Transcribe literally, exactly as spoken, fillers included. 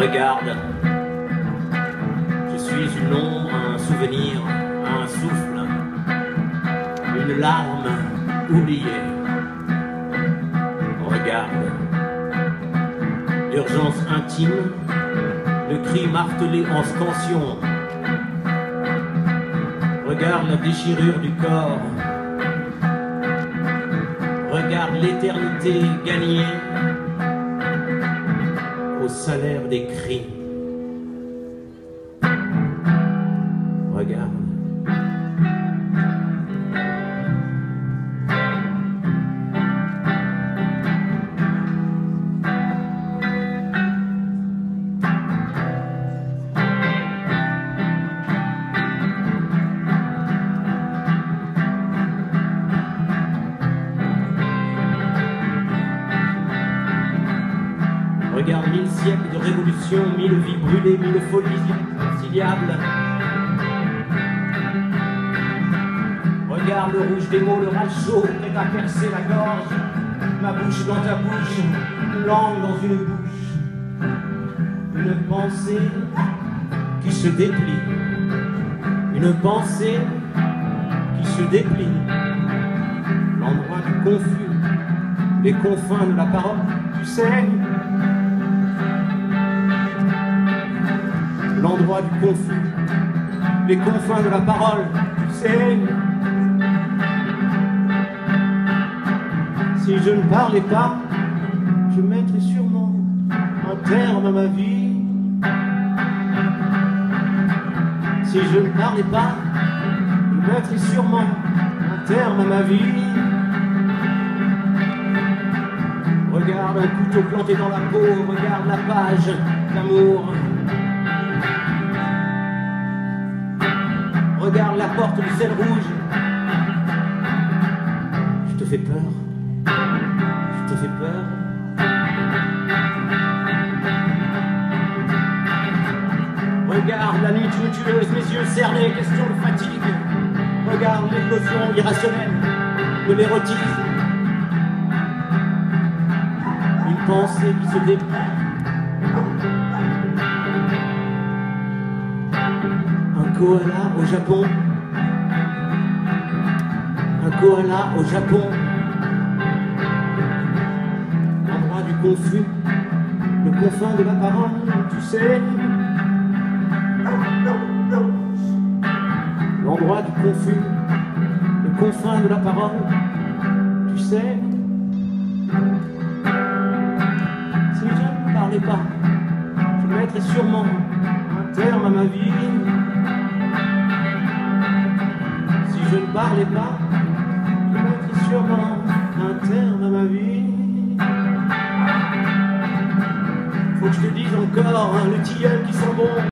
Regarde, je suis une ombre, un souvenir, un souffle, une larme oubliée. Regarde, l'urgence intime, le cri martelé en scansion. Regarde la déchirure du corps. Regarde l'éternité gagnée au salaire des cris. Regarde. Regarde mille siècles de révolution, mille vies brûlées, mille folies inconciliables. Regarde le rouge des mots, le rage chaud, prêt à percer la gorge. Ma bouche dans ta bouche, une langue dans une bouche. Une pensée qui se déplie. Une pensée qui se déplie. L'endroit du confus, les confins de la parole, tu sais. L'endroit du confus, les confins de la parole, tu sais. Si je ne parlais pas, je mettrais sûrement un terme à ma vie. Si je ne parlais pas, je mettrais sûrement un terme à ma vie. Regarde un couteau planté dans la peau, regarde la page d'amour. Regarde la porte du sel rouge. Je te fais peur. Je te fais peur. Regarde la nuit tumultueuse, mes yeux cernés, question de fatigue. Regarde l'éclosion irrationnelle de l'érotisme. Une pensée qui se déplie. Un koala au Japon. Un koala au Japon. L'endroit du confus, le confin de la parole, tu sais. L'endroit du confus, le confin de la parole, tu sais. Si je ne parlais pas, je mettrais sûrement un terme à ma vie. Si je ne parlais pas, je mettrais sûrement un terme à ma vie. Faut que je te dise encore, hein, le tilleul qui sent bon.